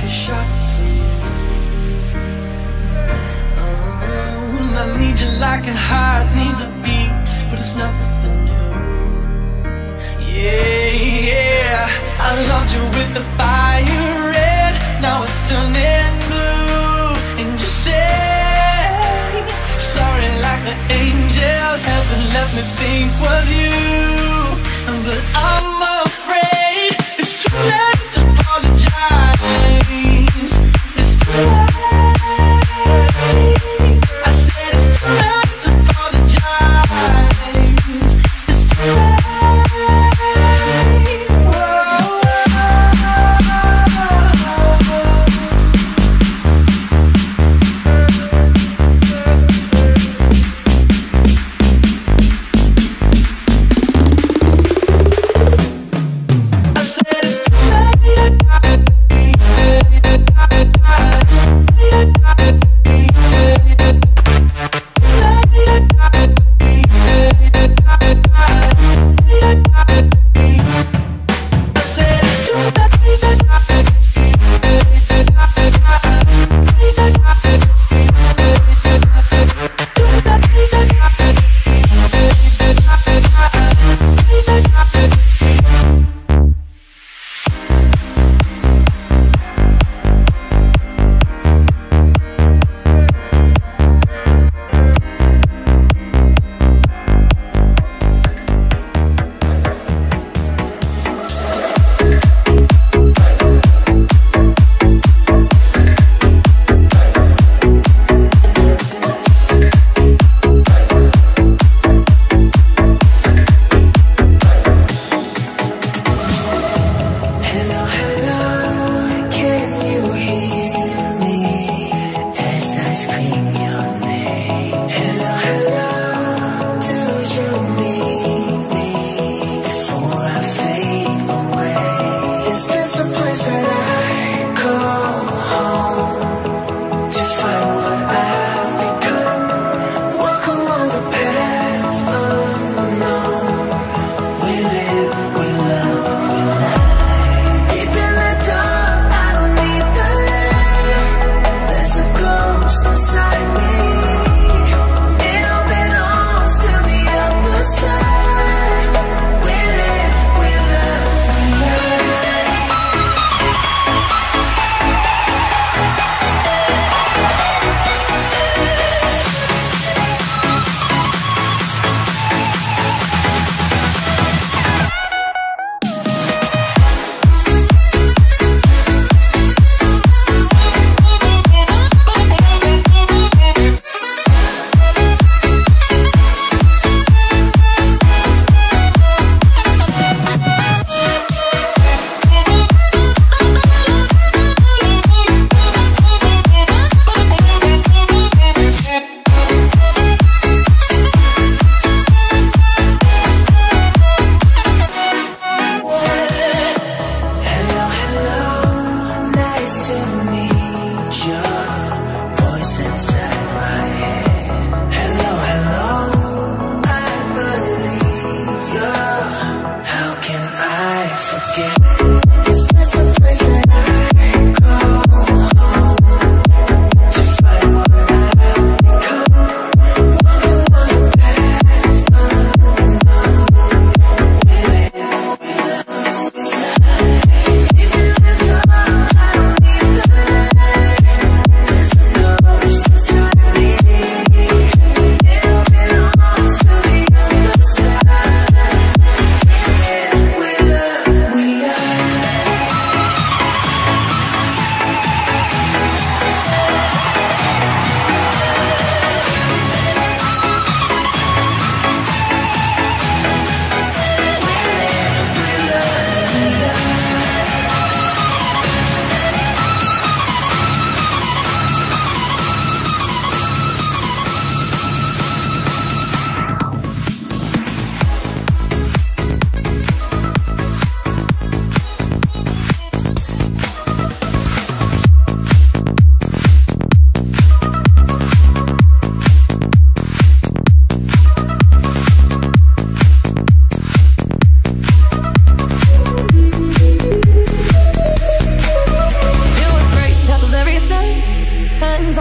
a shot for you. Oh, I need you like a heart needs a beat, but it's nothing new. Yeah, yeah, I loved you with the fire red, now it's turning blue. And you say sorry like the angel heaven let me think was you. But I'm afraid it's too late to apologize. It's too late. I said it's too late to apologize. It's too late.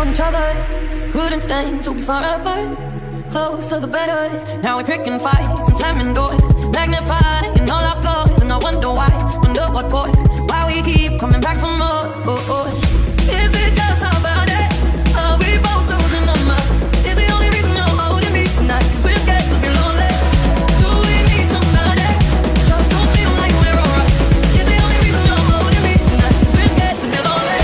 on each other, couldn't stand to be far apart. Closer the better. Now we're picking fights and slamming doors, magnifying all our flaws, and I wonder why, wonder what for, why we keep coming back for more. Is it just how bad it? Are we both losing our minds? Is the only reason you're holding me tonight 'cause we're scared to be lonely? Do we need somebody? Just don't feel like we're alright. Is the only reason you're holding me tonight 'cause we're scared to be lonely?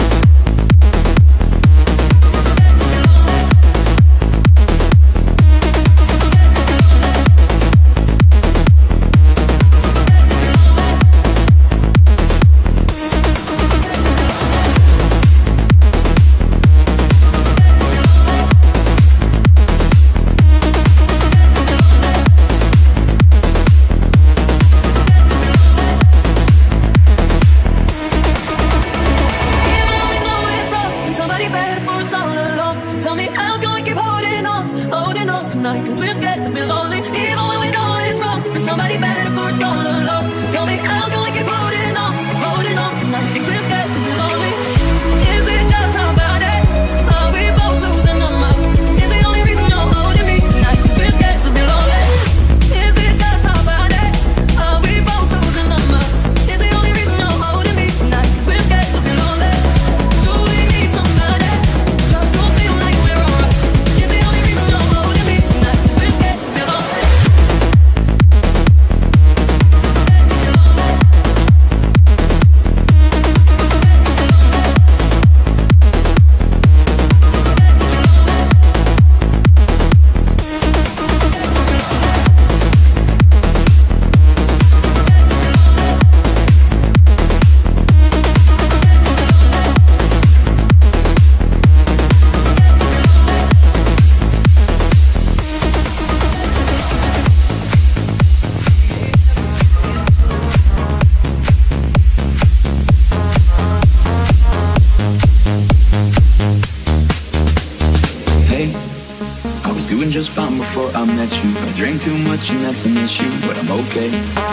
Just fine before I met you. I drank too much and that's an issue, but I'm okay.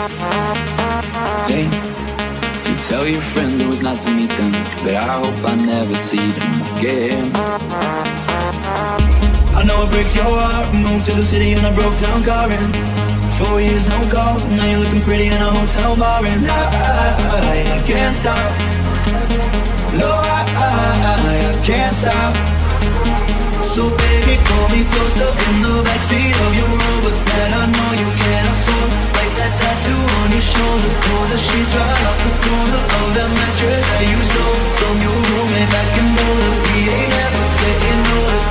Hey, you tell your friends it was nice to meet them, but I hope I never see them again. I know it breaks your heart. Moved to the city in a broke down car and 4 years no calls. Now you're looking pretty in a hotel bar and I can't stop. No, I can't stop. So baby, pull me closer in the backseat of your Rover that I know you can't afford. Like that tattoo on your shoulder, pull the sheets right off the corner of that mattress that you stole from your roommate back in Boulder. We ain't ever getting older.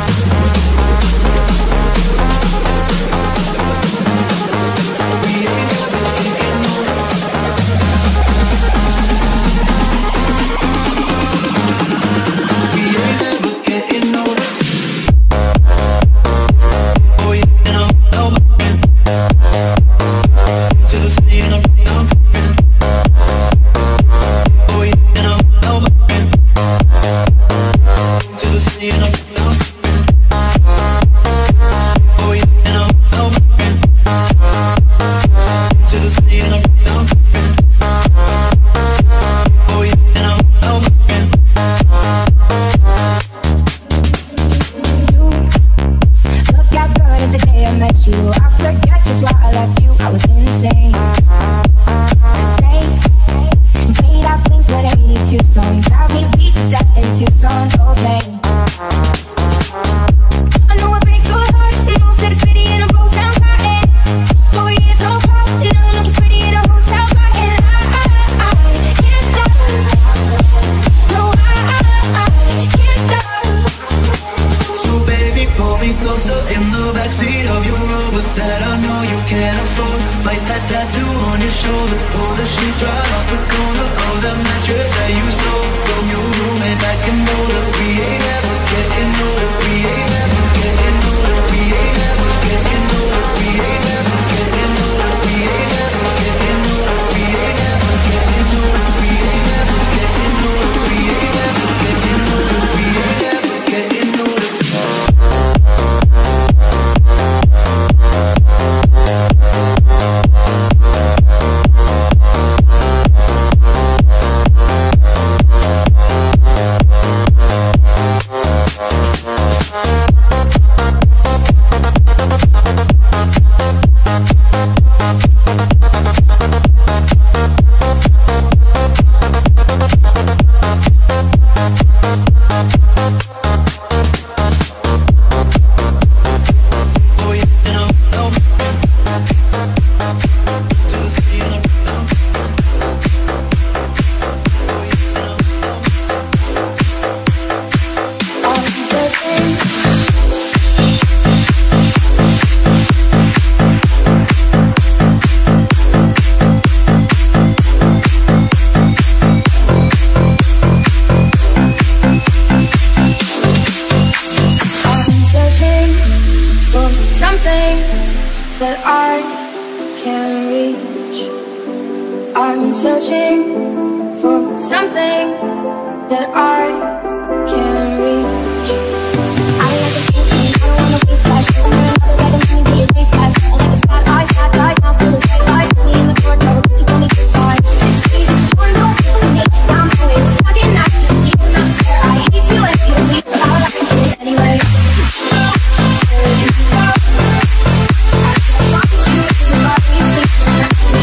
We ain't ever getting older. We ain't ever getting older. To the city and I'm coming. Oh yeah, and I'm coming. To the city and I'm coming. Oh yeah, and I'm coming. To the city and I'm coming. Oh yeah, and I'm coming. You look as good as the day I met you. I forget just why I left you. I was insane. Played out Blink-182 song. Drive me beat to death in Tucson. Okay. I know it breaks your heart. Moved to the city in a broke down car and 4 years no calls. And I'm looking pretty in a hotel bar and I can't stop. No, I can't stop. So baby, pull me closer in the backseat of your Rover that I know you can't afford. Bite that tattoo on your shoulder, pull the sheets right off the corner of that mattress that you stole from your roommate back in Boulder. We ain't searching for something that I can't reach. I like the kissing, I don't want no face flash. I'm wearing another bag and let me be your race ass. I like the sad eyes, mouth full of fake lies. Kiss me in the court, never quick to tell me goodbye. See this sure no good for me, 'cause I'm always tugging at you. See when I swear I hate you and you leave, but I like it anyway. Where you go? I can't find you in the body, sleeping next to me.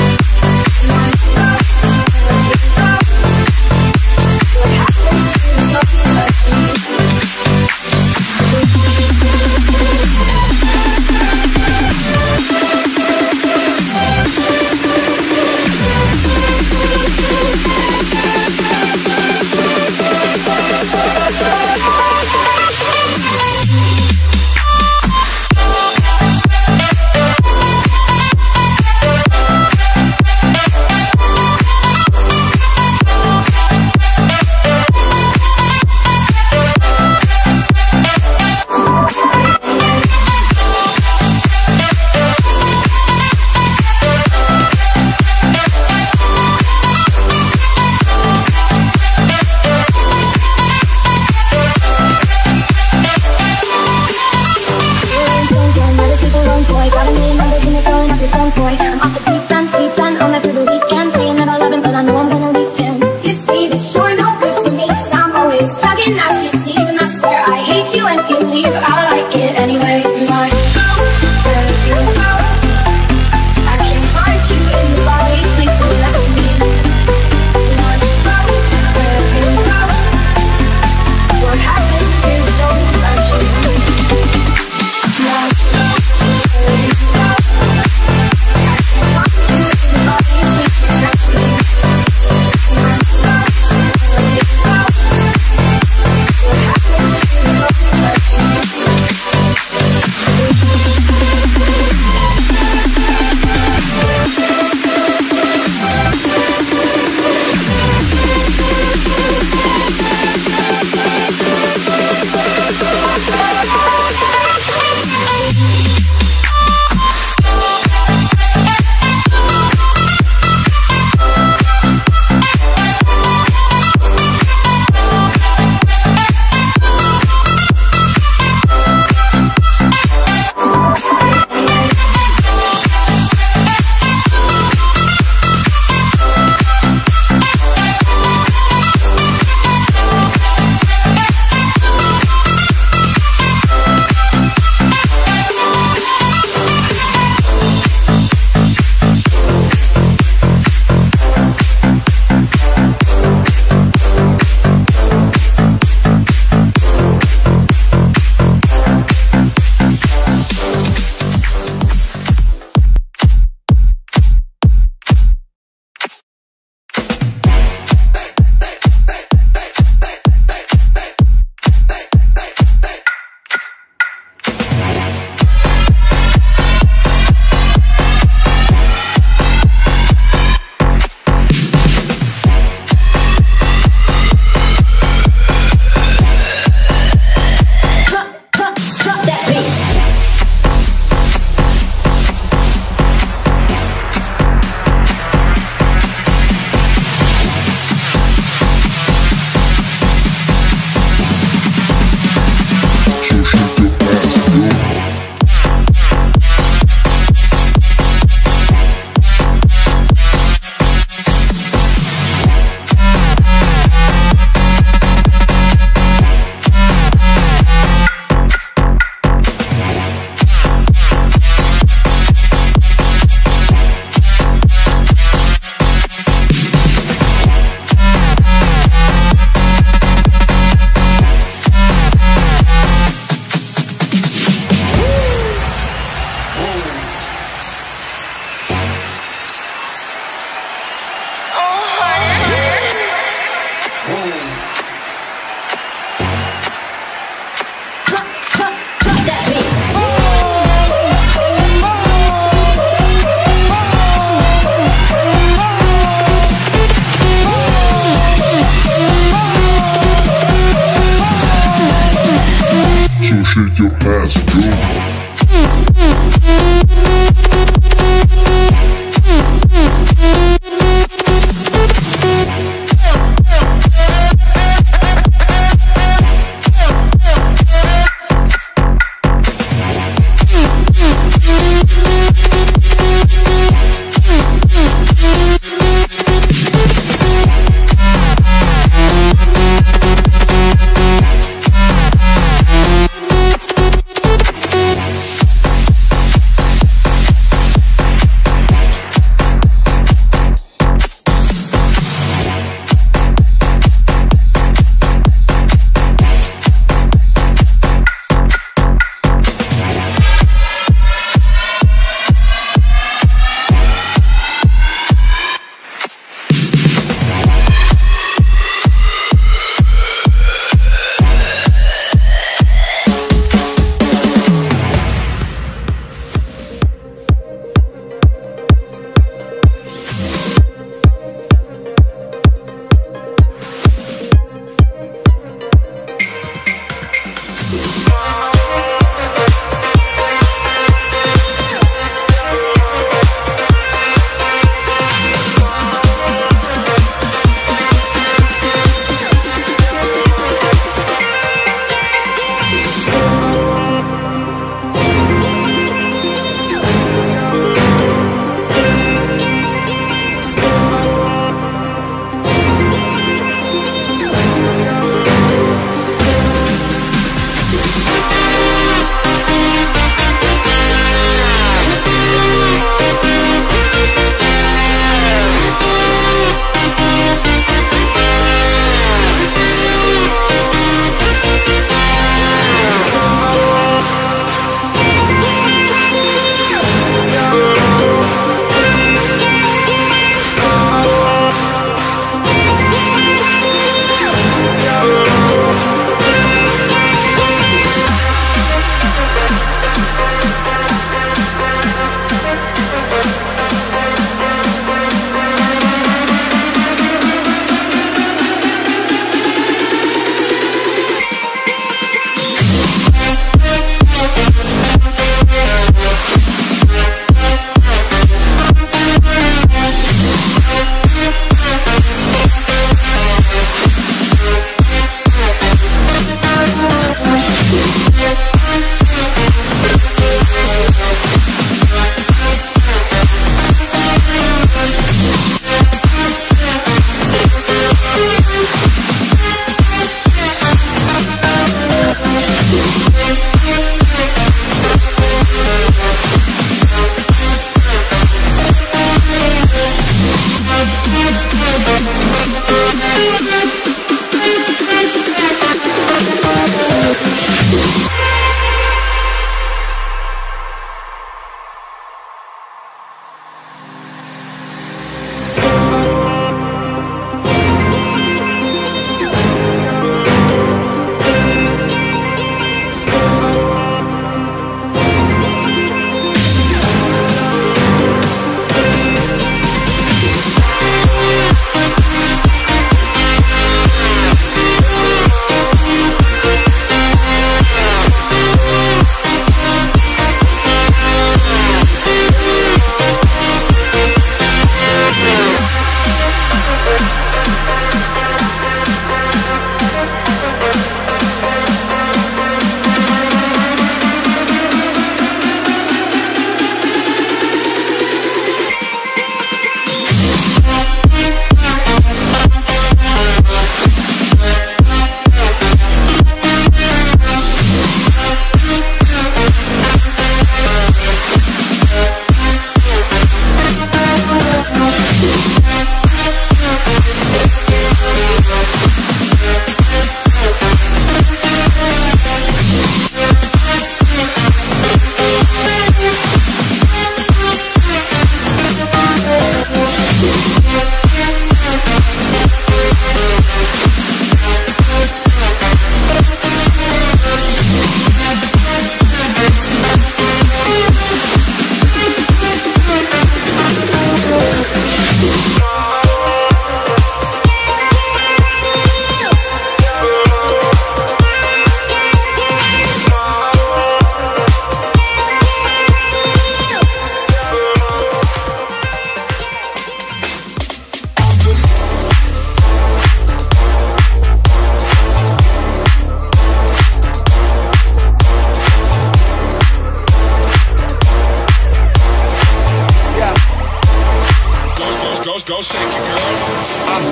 shake your ass, go.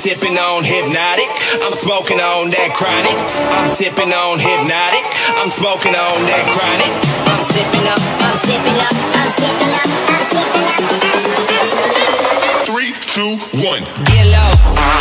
sipping on Hypnotic, I'm smoking on that chronic. I'm sipping on Hypnotic, I'm smoking on that chronic. I'm sipping up, I'm sipping up, I'm sipping up, I'm sipping up. 3, 2, 1, get low.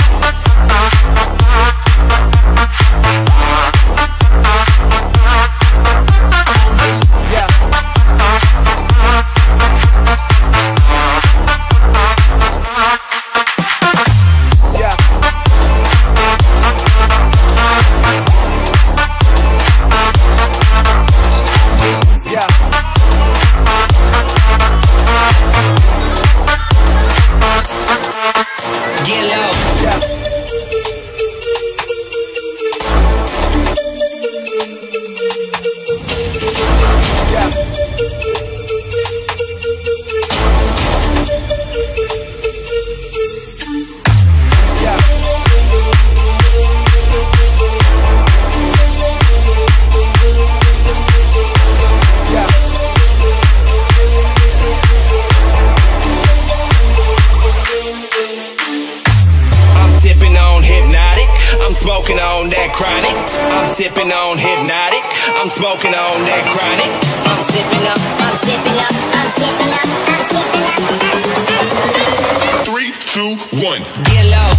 Smoking on that chronic. I'm sipping on Hypnotic. I'm smoking on that chronic. I'm sipping up. I'm sipping up. I'm sipping up. I'm sipping up. 3, 2, 1. Get low.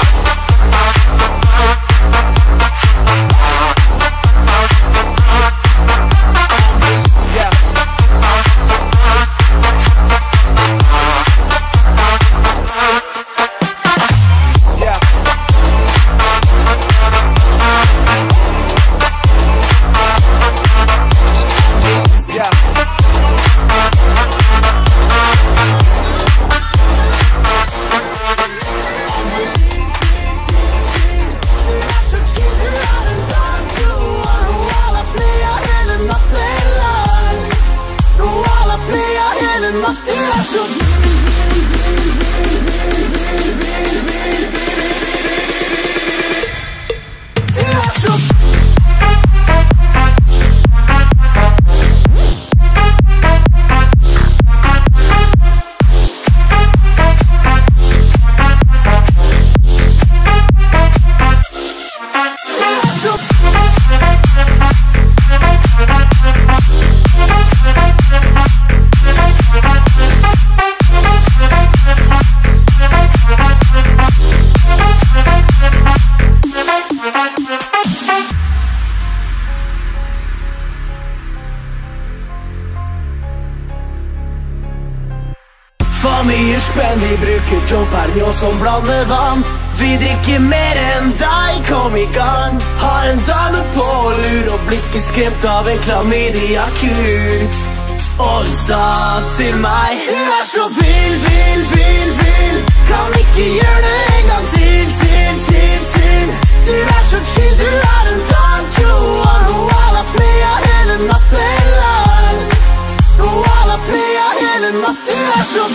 For mye spenn, vi bruker Joe som blander vann. Vi drikker mer enn deg, kom i gang. Har en dame på lur og blikket skremt av en klamydia-kur. Og sa til meg: du er så vill, vill, vill, vill. Kan ikke gjøre det en gang til. Du er så chill, du er en tancho. Og Koala playa hele natten lang. Koala playa hele natten. Du er så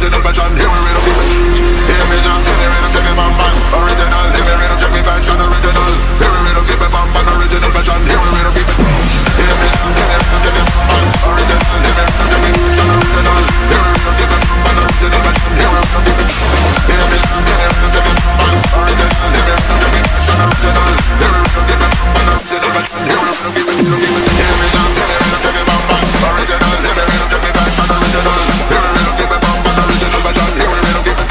original version. Here we rhythm keep it. Hear me now, give me rhythm, give me bam bam. Original, give me rhythm, give me version. Original. Here we rhythm, give me bam bam. Original version. Here we rhythm keep it. Hear me now, give me rhythm, give me bam bam. Original, give me rhythm, give me version. Original. Here we rhythm, give me bam bam. Original version. Here we rhythm keep it. Hear me now, give me rhythm, give me bam bam. Original, give me rhythm, give me version. Original. Here we rhythm, give me bam bam. Original version. Here we rhythm keep it. Hear me now, give me rhythm, give me bam bam. Original, give me rhythm, give me version. Original. Here we rhythm, give me bam bam. Original version. Here we rhythm keep it.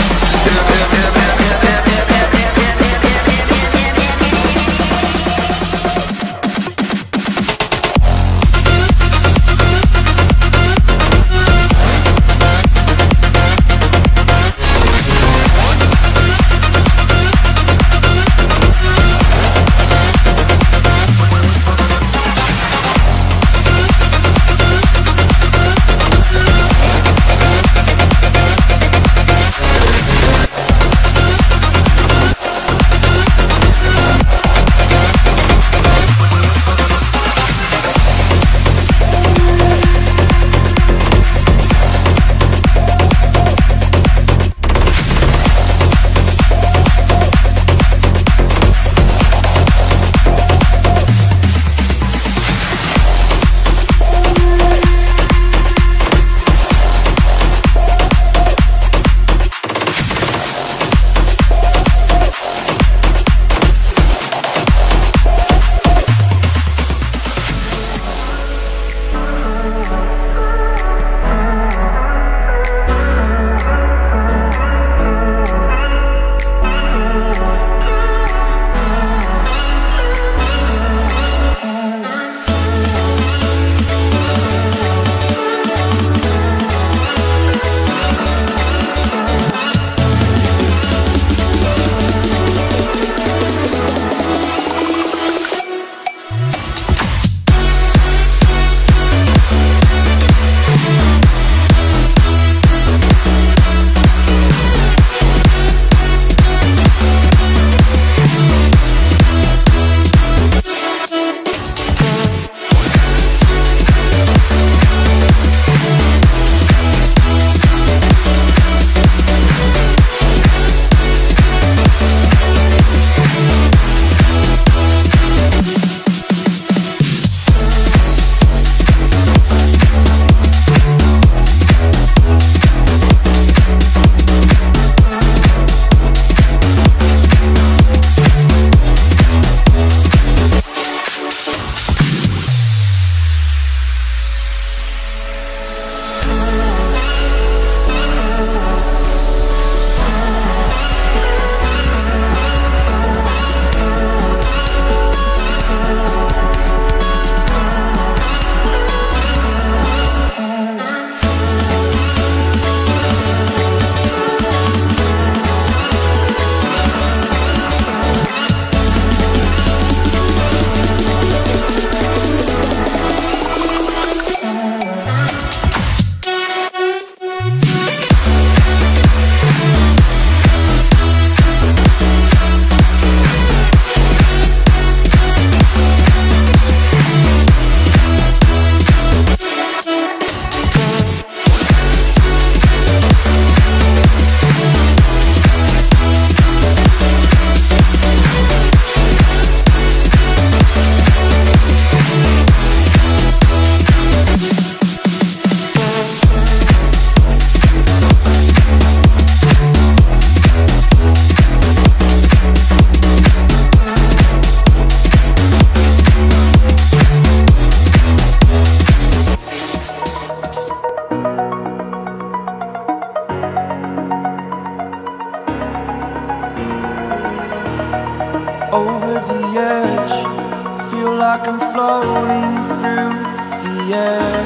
over the edge. Feel like I'm floating through the air.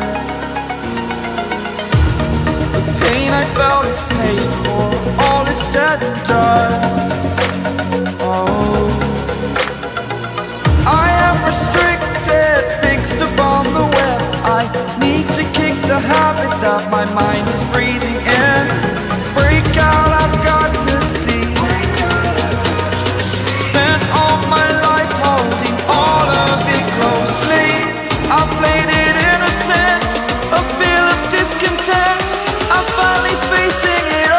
The pain I felt is paid for, all is said and done. Oh, I am restricted, fixed upon the web. I need to kick the habit that my mind is breathing in. Break out, I've got to see. Spent all my life holding all of it closely. I played it innocent, a feel of discontent. I'm finally facing it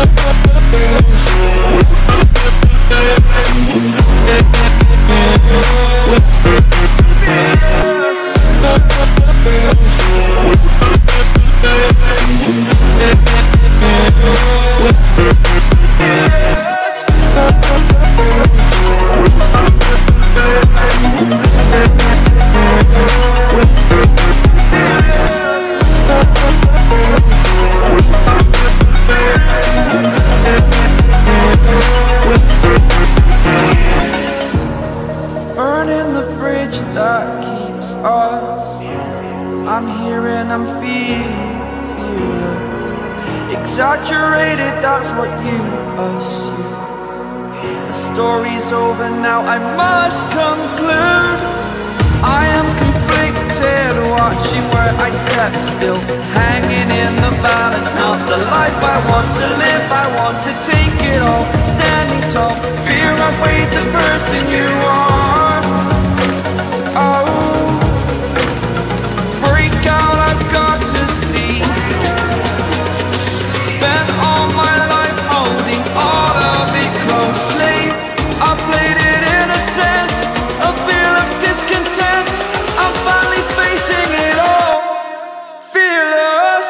Burning the bridge that keeps us. I'm here and I'm feeling fearless. Exaggerated, that's what you assume. The story's over now, I must conclude. I am conflicted, watching where I step still, hanging in the balance. Not the life I want to live, I want to take it all. Standing tall, fear I weighed the person you are. Oh, break out, I've got to see. Spent all my life holding all of it closely. I played it in a sense, a feel of discontent. I'm finally facing it all, fearless.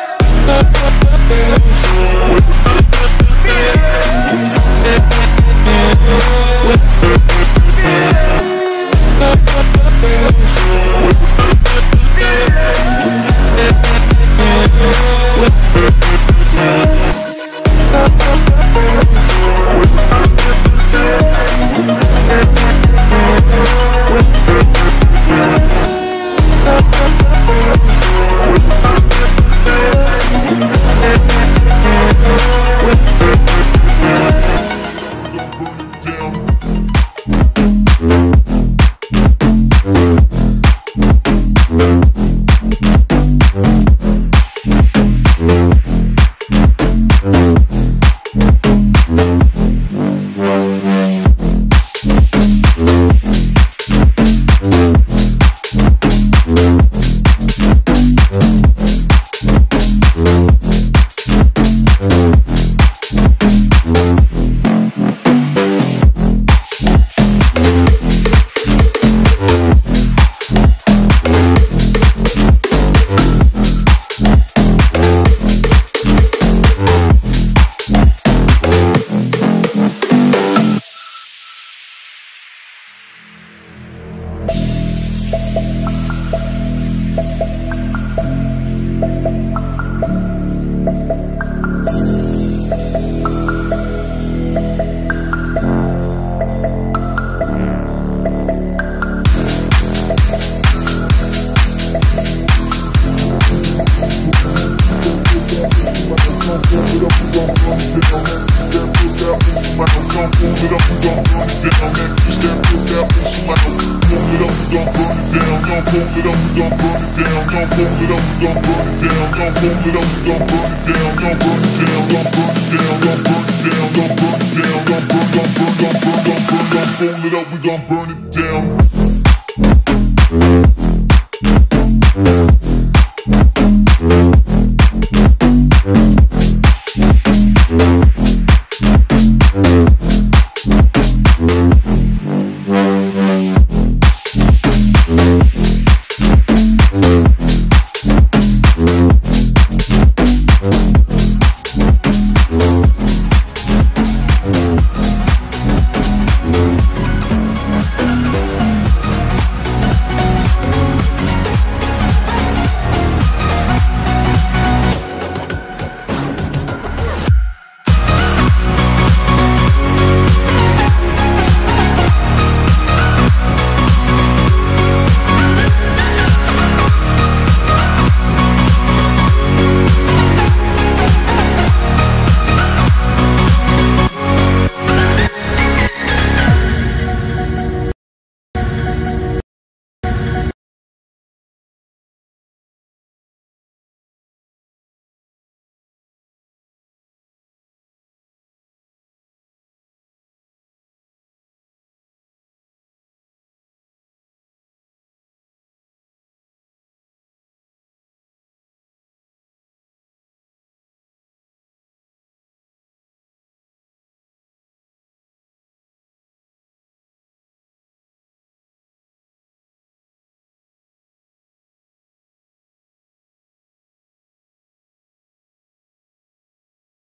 We gon' burn it down.